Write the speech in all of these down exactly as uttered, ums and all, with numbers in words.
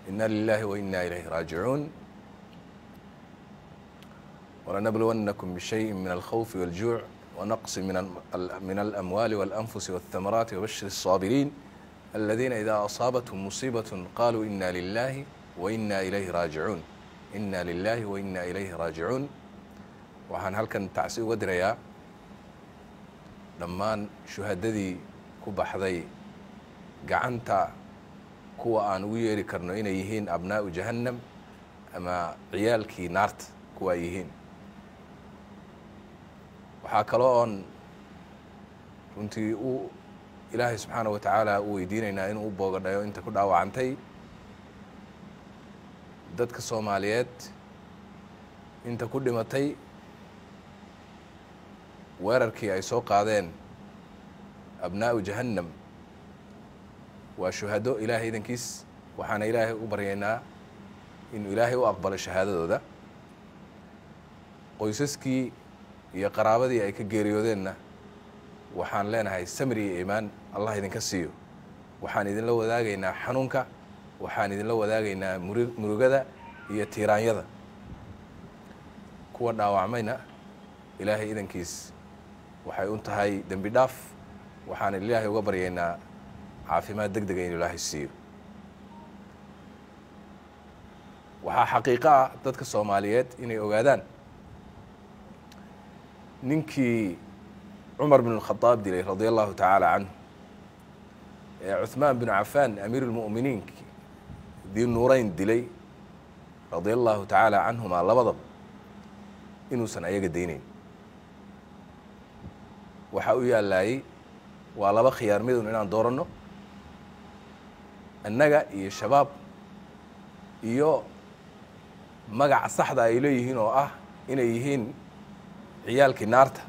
إنا لله وإنا إليه راجعون ولنبلونكم بشيء من الخوف والجوع ونقص من من الأموال والأنفس والثمرات وبشر الصابرين الذين إذا أصابتهم مصيبة قالوا إنا لله وإنا إليه راجعون إنا لله وإنا إليه راجعون. waxaan halkan tacsi uga dirayaa dhammaan shuhadadii ku baxday gacanta kuwa aan ugu yeeri karno inay yihiin abnaa'u jahannam ama ciyaalkii naarta kuwa ay yihiin. waxaa kaloo oon runtii u ilaahay subxaanaه wa tacaala u weydiinaynaa inuu u boogadhayo inta ku dhaawacantay dadka soomaaliyeed, inta ku dhimatay weerarkii ay soo qaadeen abnaa'u jahannam waa shuhado ilaahay idankiis. waxaana ilaahay u baryaynaa inuu ilaahay u aqbalo shahaadadooda. qoysaskii iyo qaraabadii ay ka geeriyoodeenna waxaan leenahay samir iyo iimaan allah idinka siiyo. waxaan idinla wadaagaynaa xanuunka, waxaan idinla wadaagaynaa murugada iyo tiiraanyada. kuwa dhaawacmayna ilaahay idankiis waxay u tahay dembi dhaaf. waxaan ilaahay uga baryaynaa caafimaad deg dega inuu ilaahay siiyo. waxaa xaqiiqo ah dadka soomaaliyeed inay ogaadaan ninkii cumar bin اlkhadaab dilay radia allahu tacaala canhu ee cuثmaan binu cafaan amiir اlmu'miniin dii nuurayn dilay radia allahu tacaala canhumaa labadaba inuusan ayaga daynayn. waxaa u yaallaayey waa laba khiyaar midun inaan dooranno, annaga iyo shabaab iyo magaca saxda ay leeyihiin oo ah inay yihiin ciyaalkii naarta.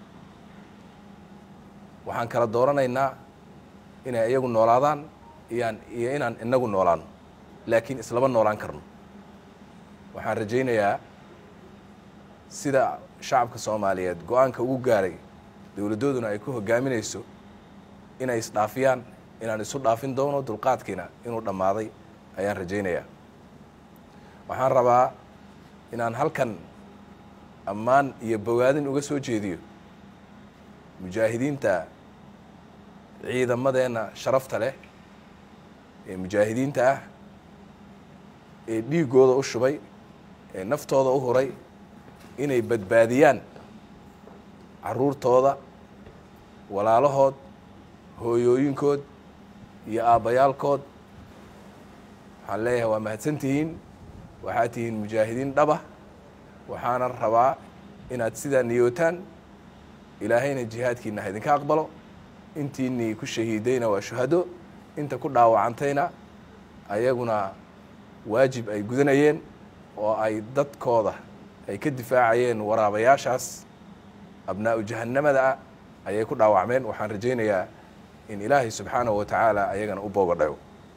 waxaan kala dooranaynaa inay iyagu noolaadaan iyaan iyo inaan inagu noolaano, laakiin islama noolaan karno. waxaan rajaynayaa sida shacabka soomaaliyeed go-aanka ugu gaaray dowladdooduna ay ku hogaaminayso inay isdhaafiyaan, inaan isu dhaafin doono, dulqaadkiina inuu dhammaaday ayaan rajaynayaa. waxaan rabaa inaan halkan ammaan iyo bogaadin uga soo jeediyo mujaahidiinta ciidamadeenna sharafta leh ee mujaahidiinta ah ee dhiiggooda u shubay, ee naftooda u huray inay badbaadiyaan carruurtooda, walaalahood, hooyooyinkood iyo aabbayaalkood. waxaan leeyahay waa mahadsantihiin, waxaad tihiin mujaahidiin dhaba. waxaana rabaa inaad sidaa niyootaan, ilaahayna jihaadkiina ha idinka aqbalo. intiinii ku shahiidayna waa shuhado, inta ku dhaawacantayna ayaguna waajib ay gudanayeen oo ay dadkooda ay ka difaacayeen waraabayaashaas abnaa'u jahannamada ah ayay ku dhaawacmeen. waxaan rajaynayaa in ilaahay subxaanahu wa tacaala ayagana u boogadhayo.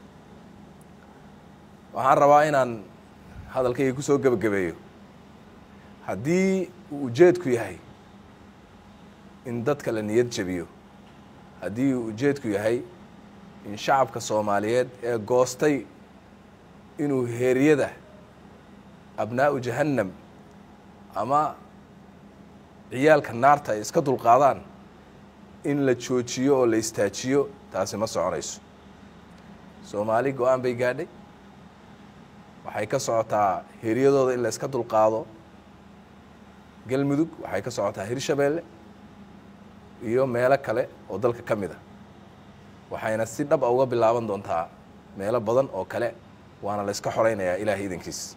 waxaan rabaa inaan hadalkayga ku soo gebagabeeyo. haddii uu ujeedku yahay in dadka la niyad jabiyo, haddii uu ujeedku yahay in shacabka soomaaliyeed ee goostay inuu heeryada abnaa'u jahannam ama ciyaalka naarta ay iska dulqaadaan in la joojiyo oo la istaajiyo, taasi ma soconayso. soomaali go-aan bay gaadhay. waxay ka socotaa heeryadooda in la iska dulqaado galmudug, waxay ka socotaa hirshabeelle iyo meelo kale oo dalka ka mid a. waxayna si dhab a uga bilaaban doontaa meelo badan oo kale, waana la iska xoraynayaa ilaahay idankiis.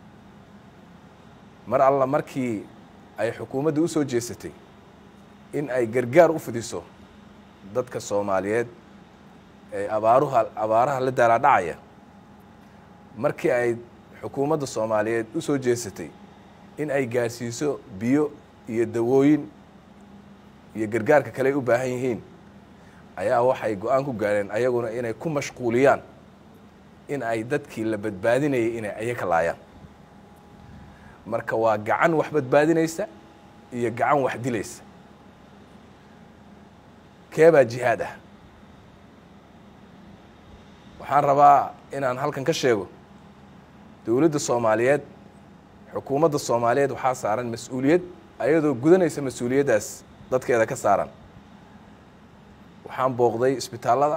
mar alla markii ay xukuumadda u soo jeesatay in ay gargaar u fidiso dadka soomaaliyeed ee abaaruha abaaraha la daalaadhacaya, markii ay xukuumadda soomaaliyeed u soo jeesatay in ay gaarsiiso biyo iyo dawooyin iyo gargaarka kale ay u baahan yihiin, ayaa waxay go-aan ku gaareen ayaguna inay ku mashquuliyaan in ay dadkii la badbaadinayay inay ayaga laayaan. marka waa gacan wax badbaadinaysa iyo gacan wax dilaysa. keebaa jihaad ah? waxaan rabaa inaan halkan ka sheego dowladda Soomaaliyeed xukuumadda Soomaaliyeed waxaa saaran mas'uuliyad ayadoo gudanaysa mas'uuliyadaas dadkeeda ka saaran waxaan booqday isbitaalada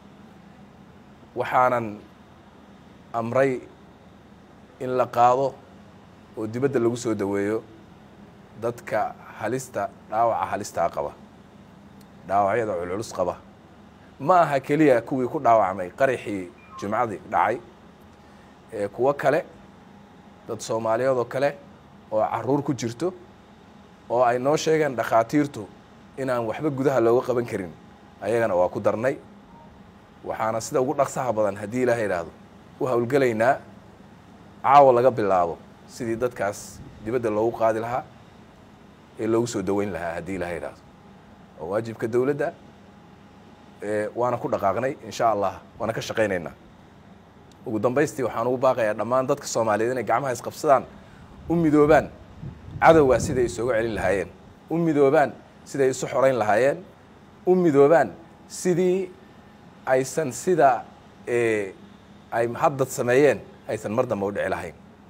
waxaanan amray in la qaado oo dibadda lagu soo daweeyo dadka halista dhaawaca halista qaba dhaawacyada culculus qaba ma aha kaliya kuwii ku dhaawacmay qarixii jumcadii dhacay ee kuwa kale dad Soomaaliyeed oo kale oo caruur ku jirto oo ay noo sheegeen dhaqaatiirtu inaan waxba gudaha looga qaban karin ayagana waa ku darnay waxaana sida ugu dhaqsaha badan hadii Ilaahay yiraahdo u hawlgalaynaa caawa laga bilaabo sidii dadkaas dibadda loogu qaadi lahaa ee loogu soo daweyn lahaa hadii Ilaahay yiraahdo oo waajibka dawladda ee waana ku dhaqaaqnay insha Allah waana ka shaqeynaynaa ugu dambeystii waxaan ugu baaqayaa dhammaan dadka Soomaaliyeed inay gacmaha is qabsadaan u midoobaan cadawga sida ay soo celin lahaayeen u midoobaan sida ay isu xoreyn lahaayeen u midoobaan sidii aysan sida ee ay hadda sameeyeen aysan mar dambe u dhici lahayn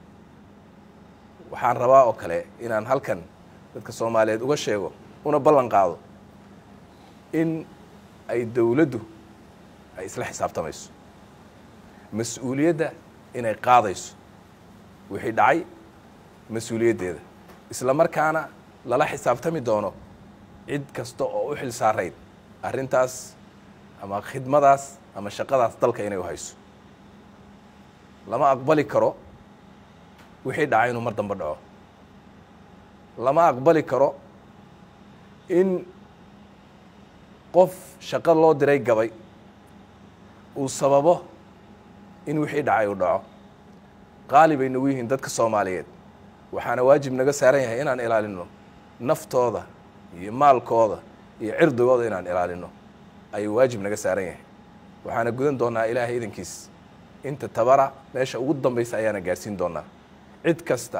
waxaan rabaa oo kale inaan halkan dadka Soomaaliyeed uga sheego una ballan qaado in ay dawladdu ay isla xisaabtamayso mas'uuliyadda inay qaadayso wixii dhacay mas'uuliyaddeeda isla markaana lala xisaabtami doono cid kasta oo u xil saareyd arrintaas ama khidmadaas ama shaqadaas dalka inay u hayso lama aqbali karo wixii dhacay inuu mar dambe dhaco lama aqbali karo in qof shaqo loo diray gabay uu sababo in wixii dhacay uu dhaco qaalib ay nagu yihiin dadka Soomaaliyeed waxaana waajib naga saaran yahay inaan ilaalino naftooda iyo maalkooda iyo cirdigooda inaan ilaalino ay waajib naga saaran yahay waxaana gudan doonaa Ilaahay idinkiis inta tabara meesha ugu dambaysa ayaana gaarsiin doonaa cid kasta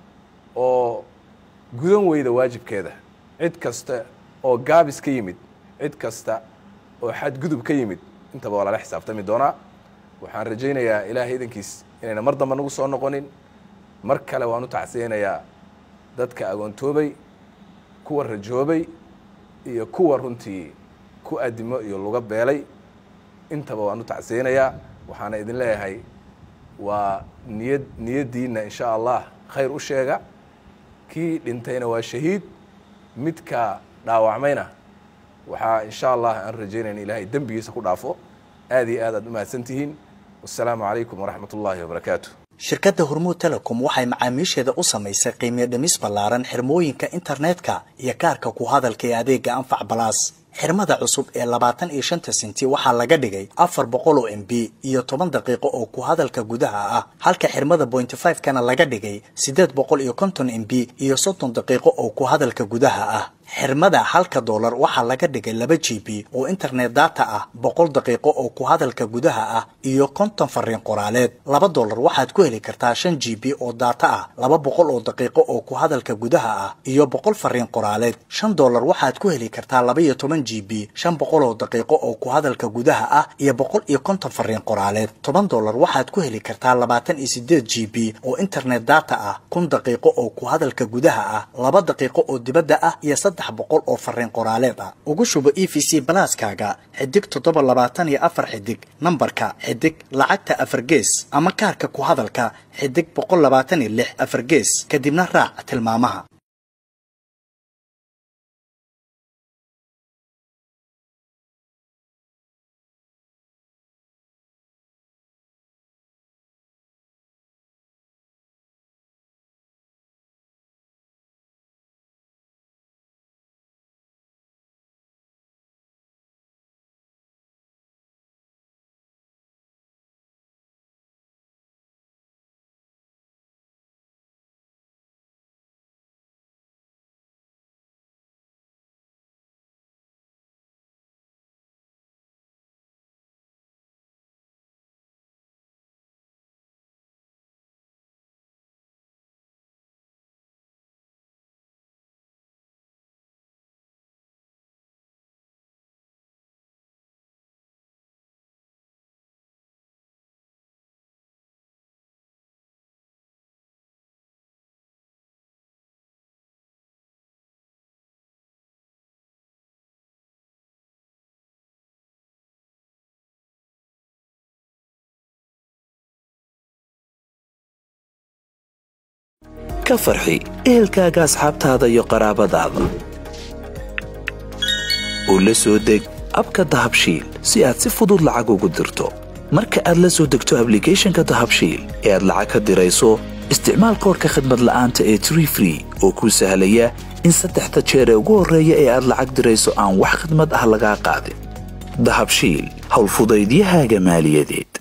oo gudan weyda waajibkeeda cid kasta oo gaabis ka yimid cid kasta oo xad gudub ka yimid intaba wala xisaabtami doonaa waxaan rajaynayaa Ilaahay idinkiis inayna mar dambe nagu soo noqonin mar kale waan u tacsiyeenayaa dadka agoontoobay kuwa rajoobay iyo kuwa runtii ku adimo iyo luga beelay intaba waan u tacsiyeenayaa waxaana idin leeyahay waa niyad niyadiina insha Allah khayr u sheega kii dhintayna waa shahiid midka dhaawacmayna waxa insha Allah aan rajaynayna Ilaahay dambigiisa ku dhaafo aad iyo aad aad u mahadsantihiin wassalaamu calaykum waraxmatullaahi wabarakaatuh shirkadda Hormuud Telecom waxay macaamiisheeda u samaysay qiimo dhimis ballaaran xirmooyinka internetka iyo kaarka ku hadalka ee adeega Anfac Plus xirmada cusub ee labaatan iyo shan senti waxaa laga dhigay afar boqol oo M B iyo toban daqiiqo oo ku hadalka gudaha ah halka xirmada point five kana laga dhigay siddeed boqol iyo konton M B iyo soddon daqiiqo oo ku hadalka gudaha ah xirmada halka dollar waxaa laga dhigay laba G B oo internet data ah boqol daqiiqo oo ku hadalka gudaha ah iyo konton fariin qoraaleed laba dollar waxaad ku heli kartaa shan G B oo data ah laba boqol oo daqiiqo oo ku hadalka gudaha ah iyo boqol fariin qoraaleed shan dollar waxaad ku heli kartaa laba iyo toban G B shan boqol oo daqiiqo oo ku hadalka gudaha ah iyo boqol iyo konton fariin qoraaleed toban dollar waxaad ku heli kartaa labaatan iyo siddeed G B oo internet data ah kun daqiiqo oo ku hadalka gudaha ah laba daqiiqo oo dibadda ah iyo saddex boqol oo fariin qoraaleed ah ugu shubo E V C Plus-kaaga xidig toddoba labaatan iyo afar xidig nambarka xidig lacagta afar gees ama kaarka ku hadalka xidig boqol labaatan iyo lix afar gees kadibna raac tilmaamaha. ka farxi ehelkaaga asxaabtaada iyo qaraabadaada oo la soo deg abka dahabshiil si aad si fudud lacag ugu dirto marka aad la soo degto applicationka dahabshiil ee aad lacag ka dirayso isticmaal koodhka khidmad la'aanta ee tree free oo kuu sahlaya in saddexda jeer ee ugu horreeya ee aad lacag dirayso aan wax khidmad ah lagaa qaadin dahabshiil howlfudaydiyahaaga maaliyadeed